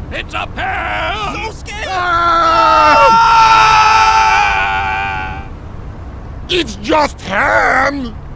It's a Pam! So scared! Ah! It's just ham!